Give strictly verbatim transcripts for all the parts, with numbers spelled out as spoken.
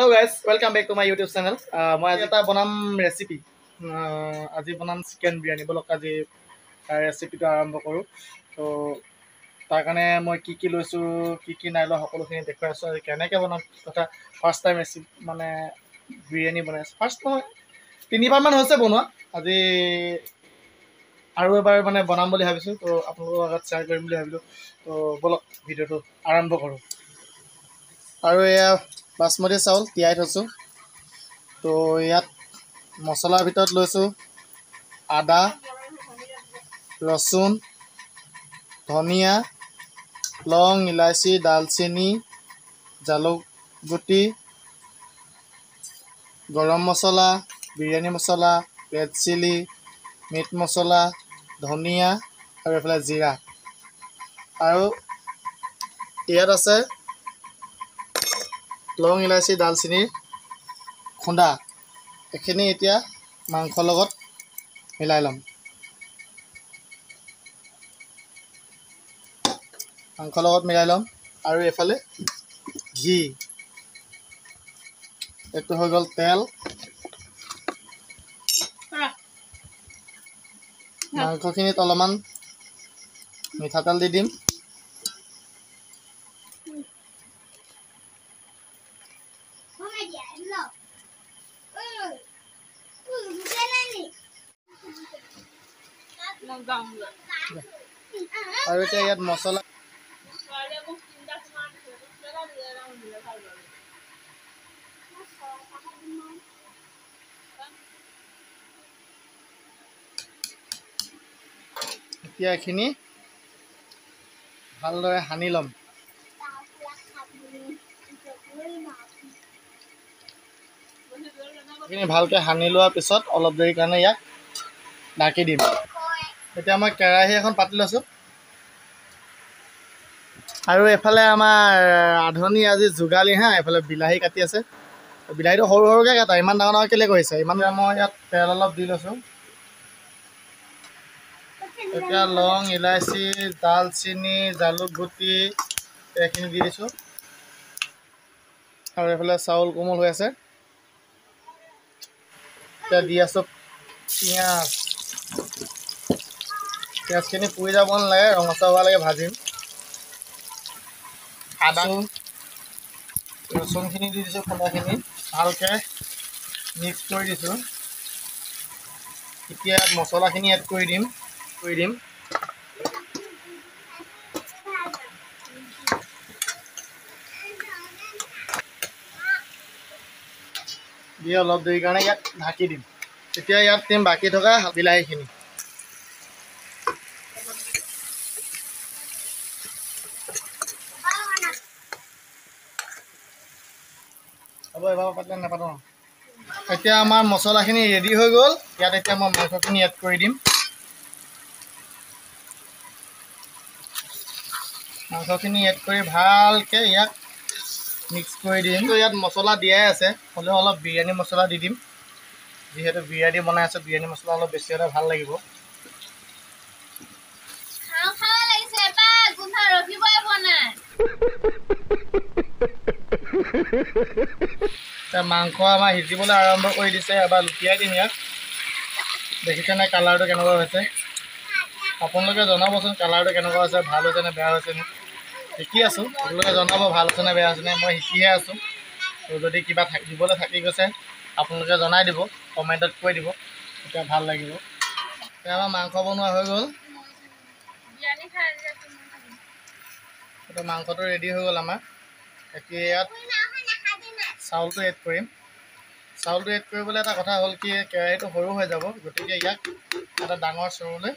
Hello guys, welcome back to my YouTube channel. Uh, মই আজি এটা বনাম ৰেচিপি আজি বনাম চিকেন বিৰিয়ানী বলক আজি ৰেচিপিটো আৰম্ভ কৰোঁ তো তাৰ কাৰণে মই কি কি লৈছোঁ কি কি নাই লোৱা সকলোখিনি দেখুৱাই আছোঁ আজি কেনেকৈ বনাম কথা ফাৰ্ষ্ট টাইম ৰেচিপি মানে বিৰিয়ানী বনাই আছোঁ ফাৰ্ষ্ট মই তিনিবাৰমান হৈছে বনোৱা আজি আৰু এবাৰ মানে বনাম বুলি ভাবিছোঁ তো আপোনালোকৰ আগত শ্বেয়াৰ কৰিম বুলি ভাবিলোঁ তো বলক ভিডিঅ'টো আৰম্ভ কৰোঁ আৰু এয়া বাসমতি চাউল তিয়াই থৈছোঁ তো ইয়াত মছলাৰ ভিতৰত লৈছোঁ আদা ৰচুন ধনিয়া লং ইলাচি দালচেনি জালুক গুটি গৰম মছলা বিৰিয়ানী মছলা ৰেড চিলি মিট মছলা ধনিয়া আৰু এইফালে জিৰা আৰু ইয়াত আছে লং ইলাচি দালচেনি খুন্দা এইখিনি এতিয়া মাংসৰ লগত মিলাই ল'ম মাংসৰ লগত মিলাই ল'ম আৰু এফালে ঘি এইটো হৈ গ'ল তেল মাংসখিনিত অলপমান মিঠাতেল দি দিম আৰু এতিয়া ইয়াত মছলা এতিয়া এইখিনি ভালদৰে সানি ল'ম এইখিনি ভালকৈ সানি লোৱাৰ পিছত অলপ দেৰি কাৰণে ইয়াক ঢাকি দিম এতিয়া মই কেৰাহী এখন পাতি লৈছোঁ আৰু এফালে আমাৰ আধুনি আজি যোগালী হা এফালে বিলাহী কাটি আছে বিলাহীটো সৰু সৰুকৈ কাটা ইমান ডাঙৰ ডাঙৰ কেলৈ কৰিছে ইমান মই ইয়াত তেল অলপ দি লৈছোঁ এতিয়া লং ইলাচি দালচেনি জালুক গুটি এইখিনি দি দিছোঁ আৰু এইফালে চাউল কোমল হৈ আছে এতিয়া দি আছোঁ পিঁয়াজ পিঁয়াজখিনি পুৰি যাব নালাগে ৰঙচুৱা হোৱালৈকে ভাজিম আদা ৰচুনখিনি দি দিছোঁ খুন্দাখিনি ভালকৈ মিক্স কৰি দিছোঁ এতিয়া মছলাখিনি এড কৰি দিম কৰি দিম দি অলপ দেৰি কাৰণে ইয়াত ঢাকি দিম তেতিয়া ইয়াত দিম বাকী থকা বিলাহীখিনি হ'ব এবাৰ পাতিলে নাপাতোঁ এতিয়া আমাৰ মছলাখিনি ৰেডি হৈ গ'ল ইয়াত এতিয়া মই মাংসখিনি এড কৰি দিম মাংসখিনি এড কৰি ভালকৈ ইয়াক মিক্স কৰি দিম তো ইয়াত মছলা দিয়াই আছে হ'লেও অলপ বিৰিয়ানী মছলা দি দিম যিহেতু বিৰিয়ানী বনাই আছোঁ বিৰিয়ানী মছলা অলপ বেছি হ'লে ভাল লাগিব এতিয়া মাংস আমাৰ সিজিবলৈ আৰম্ভ কৰি দিছে এবাৰ লুটিয়াই দিম ইয়াক দেখিছেনে কালাৰটো কেনেকুৱা হৈছে আপোনালোকে জনাবচোন কালাৰটো কেনেকুৱা হৈছে ভাল হৈছে নে বেয়া হৈছে নে শিকি আছোঁ আপোনালোকে জনাব ভাল হৈছে নে বেয়া হৈছে নে মই শিকিহে আছোঁ তো যদি কিবা থাকিবলৈ থাকি গৈছে আপোনালোকে জনাই দিব কমেণ্টত কৈ দিব তেতিয়া ভাল লাগিব এতিয়া আমাৰ মাংস বনোৱা হৈ গ'ল এতিয়া মাংসটো ৰেডি হৈ গ'ল আমাৰ এতিয়া ইয়াত চাউলটো এড কৰিম চাউলটো এড কৰিবলৈ এটা কথা হ'ল কি কেৰাহীটো সৰু হৈ যাব গতিকে ইয়াক এটা ডাঙৰ চৰুলৈ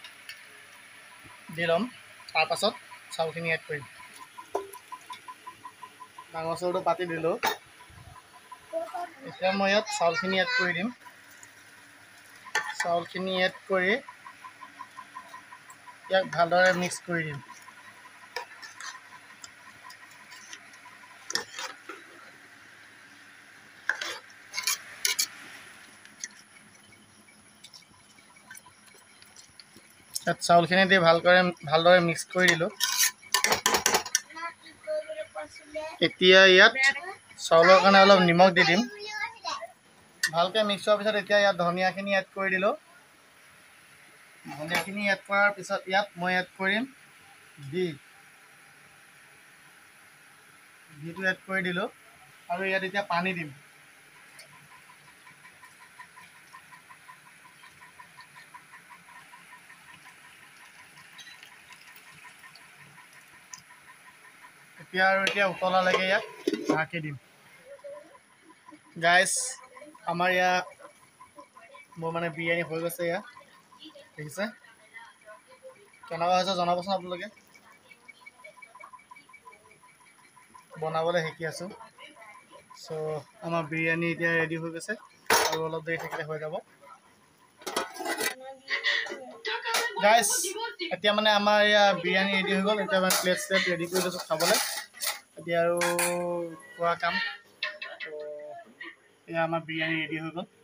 দি ল'ম তাৰপাছত চাউলখিনি এড কৰিম ডাঙৰ চৰুটো পাতি দিলোঁ এতিয়া মই ইয়াত চাউলখিনি এড কৰি দিম চাউলখিনি এড কৰি ইয়াক ভালদৰে মিক্স কৰি দিম ইয়াত চাউলখিনি দি ভালকৈ ভালদৰে মিক্স কৰি দিলোঁ এতিয়া ইয়াত চাউলৰ কাৰণে অলপ নিমখ দি দিম ভালকৈ মিক্স হোৱাৰ পিছত এতিয়া ইয়াত ধনিয়াখিনি এড কৰি দিলোঁ ধনিয়াখিনি এড কৰাৰ পিছত ইয়াত মই এড কৰিম ঘি ঘিটো এড কৰি দিলোঁ আৰু ইয়াত এতিয়া পানী দিম এতিয়া আৰু এতিয়া উতলালৈকে ইয়াত ঢাকি দিম গাইছ আমাৰ ইয়াত মোৰ মানে বিৰিয়ানী হৈ গৈছে ইয়াত দেখিছে কেনেকুৱা হৈছে জনাবচোন আপোনালোকে বনাবলৈ শিকি আছোঁ চ' আমাৰ বিৰিয়ানী এতিয়া ৰেডি হৈ গৈছে আৰু অলপ দেৰি থাকিলে হৈ যাব গাইছ এতিয়া মানে আমাৰ এয়া বিৰিয়ানী ৰেডি হৈ গ'ল এতিয়া মানে প্লেট চেট ৰেডি কৰি লৈছোঁ খাবলৈ এতিয়া আৰু খোৱা কাম এয়া আমাৰ বিৰিয়ানী ৰেডি হৈ গ'ল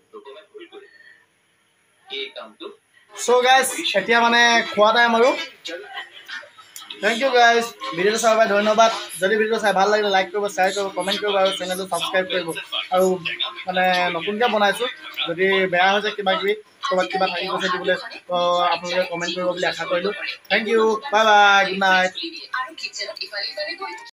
চ' গাইছ এতিয়া মানে খোৱা টাইম আৰু থেংক ইউ গাইজ ভিডিঅ'টো চাবৰ বাবে ধন্যবাদ যদি ভিডিঅ'টো চাই ভাল লাগিলে লাইক কৰিব শ্বেয়াৰ কৰিব কমেণ্ট কৰিব আৰু চেনেলটো ছাবস্ক্ৰাইব কৰিব আৰু মানে নতুনকৈ বনাইছোঁ যদি বেয়া হৈছে কিবা কিবি ক'ৰবাত কিবা থাকি গৈছে দিবলৈ তো আপোনালোকে কমেণ্ট কৰিব বুলি আশা কৰিলোঁ thank you bye bye good night